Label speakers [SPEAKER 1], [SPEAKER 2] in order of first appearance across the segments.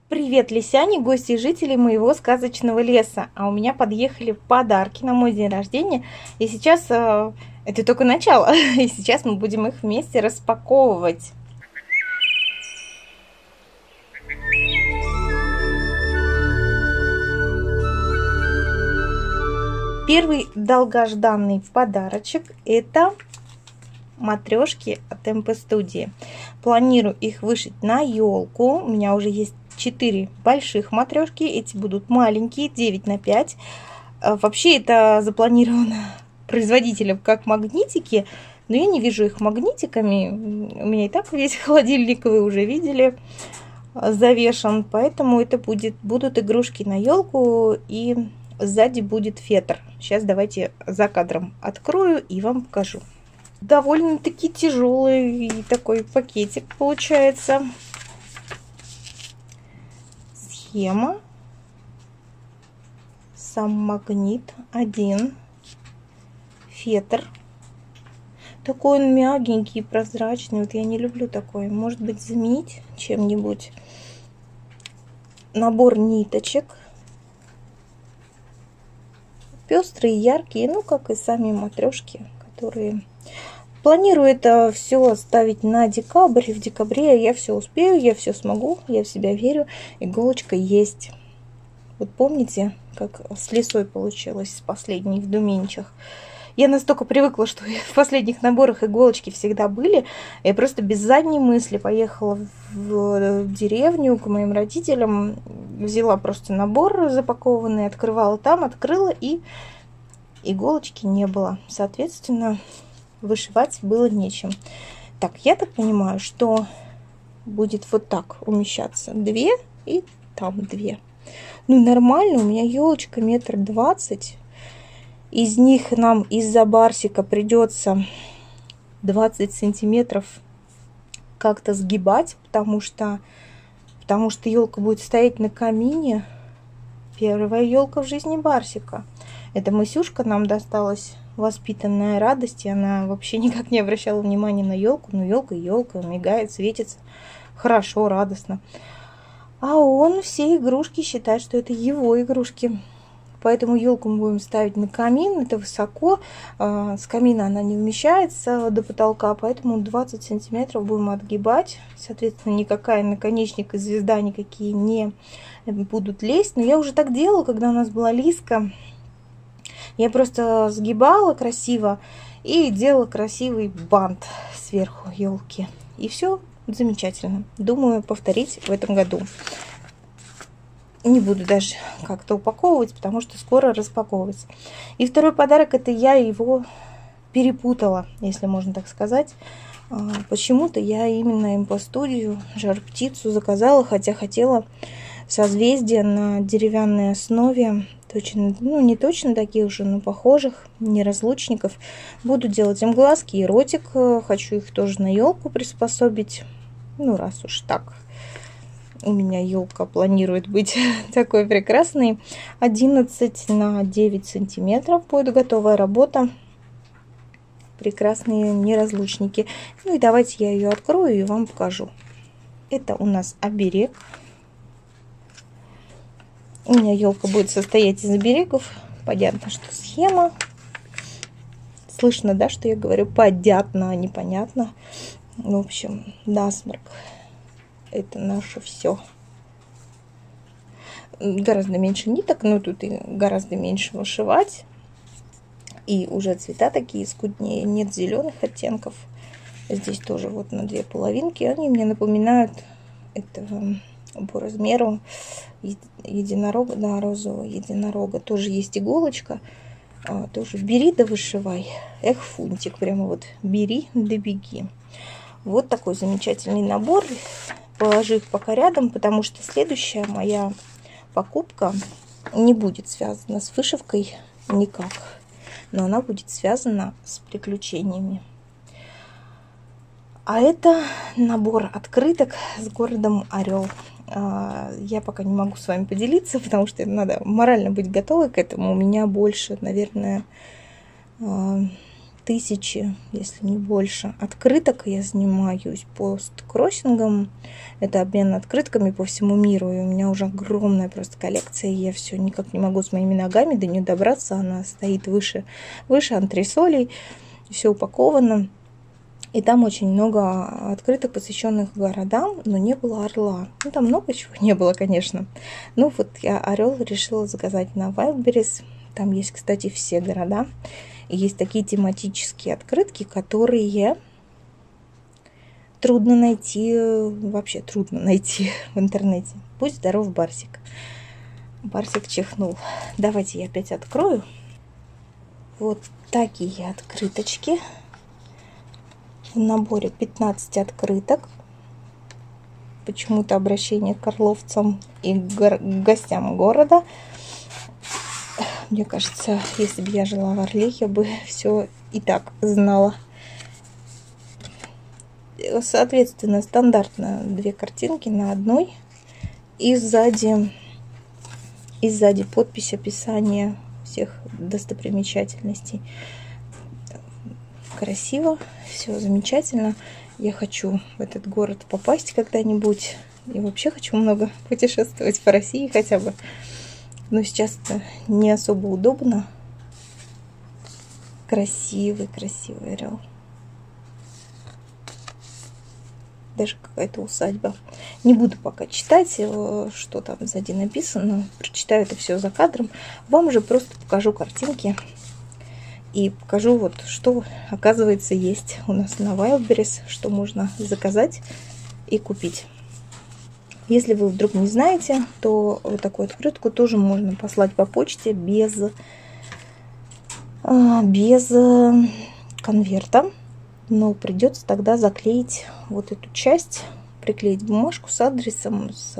[SPEAKER 1] Привет, лисяне, гости и жители моего сказочного леса. А у меня подъехали подарки на мой день рождения. И сейчас это только начало. И сейчас мы будем их вместе распаковывать. Первый долгожданный подарочек – это матрешки от МП Студии. Планирую их вышить на елку. У меня уже есть 4 больших матрешки. Эти будут маленькие, 9 на 5. Вообще это запланировано производителем как магнитики, но я не вижу их магнитиками. У меня и так весь холодильник, вы уже видели, завешен. Поэтому это будут игрушки на елку, и сзади будет фетр. Сейчас давайте за кадром открою и вам покажу. Довольно-таки тяжелый такой пакетик получается. Схема. Сам магнит один. Фетр. Такой он мягенький, прозрачный. Вот я не люблю такой. Может быть, заменить чем-нибудь. Набор ниточек. Пестрые, яркие, ну как и сами матрешки, которые... Планирую это все оставить на декабрь. В декабре я все успею, я все смогу, я в себя верю. Иголочка есть. Вот помните, как с лисой получилось с последней в Думенчах? Я настолько привыкла, что в последних наборах иголочки всегда были. Я просто без задней мысли поехала в деревню к моим родителям. Взяла просто набор запакованный, открывала там, открыла, и иголочки не было. Соответственно, вышивать было нечем. Так, я так понимаю, что будет вот так умещаться 2 и там 2. Ну, нормально, у меня елочка 1,20 м. Из них нам из-за барсика придется 20 сантиметров как-то сгибать, потому что елка будет стоять на камине. Первая елка в жизни барсика. Это мысюшка нам досталась, воспитанная радость, и она вообще никак не обращала внимания на елку. Но елка мигает, светится хорошо, радостно. А он все игрушки считает, что это его игрушки. Поэтому елку мы будем ставить на камин. Это высоко. С камина она не вмещается до потолка, поэтому 20 сантиметров будем отгибать. Соответственно, никакая наконечник и звезда никакие не будут лезть. Но я уже так делала, когда у нас была лиска. Я просто сгибала красиво и делала красивый бант сверху елки. И все замечательно. Думаю повторить в этом году. Не буду даже как-то упаковывать, потому что скоро распаковывается. И второй подарок, это я его перепутала, если можно так сказать. Почему-то я именно МП Студию Жар-Птицу заказала, хотя хотела созвездия на деревянной основе. Точно, ну не точно таких же, но похожих, неразлучников. Буду делать им глазки и ротик. Хочу их тоже на елку приспособить. Ну, раз уж так. У меня елка планирует быть такой прекрасной. 11 на 9 сантиметров будет готовая работа. Прекрасные неразлучники. Ну и давайте я ее открою и вам покажу. Это у нас оберег. У меня елка будет состоять из оберегов. Понятно, что схема. Слышно, да, что я говорю? Понятно, а непонятно. В общем, насморк. Это наше все. Гораздо меньше ниток, но тут и гораздо меньше вышивать. И уже цвета такие скуднее. Нет зеленых оттенков. Здесь тоже вот на 2 половинки. Они мне напоминают этого по размеру единорога, да, розового единорога. Тоже есть иголочка. Тоже бери да вышивай. Эх, фунтик. Прямо вот бери да беги. Вот такой замечательный набор. Положу их пока рядом, потому что следующая моя покупка не будет связана с вышивкой никак, но она будет связана с приключениями. А это набор открыток с городом Орел. Я пока не могу с вами поделиться, потому что надо морально быть готовой к этому. У меня больше, наверное, 1000, если не больше, открыток. Я занимаюсь посткроссингом. Это обмен открытками по всему миру. И у меня уже огромная просто коллекция. Я все никак не могу с моими ногами до нее добраться. Она стоит выше антресолей. Все упаковано. И там очень много открыток, посвященных городам, но не было орла. Ну, там много чего не было, конечно. Ну, вот я орел решила заказать на Wildberries. Там есть, кстати, все города. И есть такие тематические открытки, которые трудно найти, вообще трудно найти в интернете. Будь здоров, Барсик. Барсик чихнул. Давайте я опять открою. Вот такие открыточки. В наборе 15 открыток. Почему-то обращение к орловцам и к гостям города. Мне кажется, если бы я жила в Орле, я бы все и так знала. Соответственно, стандартно 2 картинки на одной. И сзади подпись, описание всех достопримечательностей. Красиво, все замечательно. Я хочу в этот город попасть когда-нибудь. И вообще хочу много путешествовать по России хотя бы. Но сейчас это не особо удобно. Красивый орел. Даже какая-то усадьба. Не буду пока читать, что там сзади написано. Прочитаю это все за кадром. Вам же просто покажу картинки. И покажу, вот что, оказывается, есть у нас на Wildberries, что можно заказать и купить. Если вы вдруг не знаете, то вот такую открытку тоже можно послать по почте без конверта. Но придется тогда заклеить вот эту часть, приклеить бумажку с адресом, с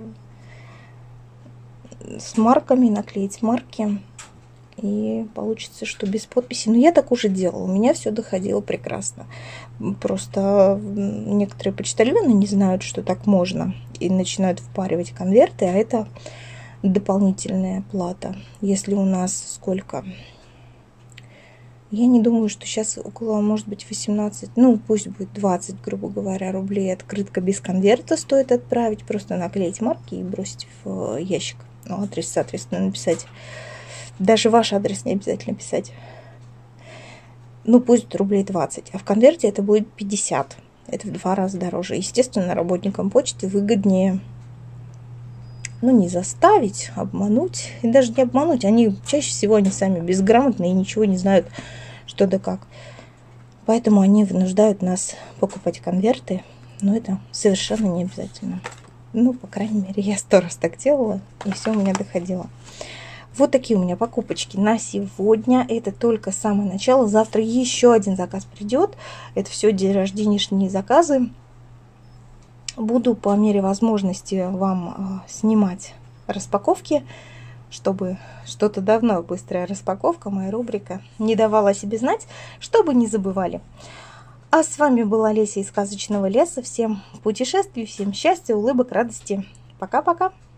[SPEAKER 1] марками, наклеить марки. И получится, что без подписи. Но я так уже делала. У меня все доходило прекрасно. Просто некоторые почтальоны не знают, что так можно. И начинают впаривать конверты. А это дополнительная плата. Если у нас сколько? Я не думаю, что сейчас около, может быть, 18, ну пусть будет 20, грубо говоря, рублей. Открытка без конверта стоит отправить. Просто наклеить марки и бросить в ящик. Ну, адрес, соответственно, написать. Даже ваш адрес не обязательно писать. Ну, пусть рублей 20. А в конверте это будет 50. Это в 2 раза дороже. Естественно, работникам почты выгоднее, ну, не заставить, обмануть. И даже не обмануть. Они чаще всего они сами безграмотные и ничего не знают, что да как. Поэтому они вынуждают нас покупать конверты. Но это совершенно не обязательно. Ну, по крайней мере, я 100 раз так делала. И все у меня доходило. Вот такие у меня покупочки на сегодня. Это только самое начало. Завтра еще один заказ придет. Это все день-рожденешние заказы. Буду по мере возможности вам снимать распаковки, чтобы что-то давно быстрая распаковка, моя рубрика, не давала о себе знать, чтобы не забывали. А с вами была Леся из Сказочного леса. Всем путешествий, всем счастья, улыбок, радости. Пока-пока.